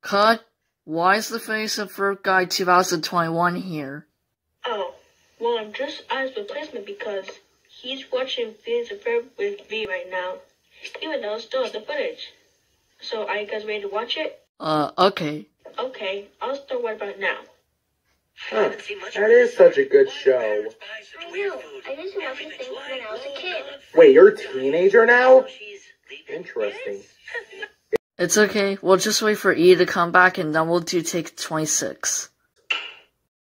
Cut. Why is the Phineas Ferb Guy 2021 here? Oh, well, I'm just as replacement because he's watching Phineas Ferb with me right now, even though I still have the footage. So, are you guys ready to watch it? Okay. Okay, I'll start right about now. Huh, that is such a good show. I know. I used to watch these things when I was a kid. Wait, you're a teenager now? Interesting. It's okay. We'll just wait for E to come back and then we'll do take 26.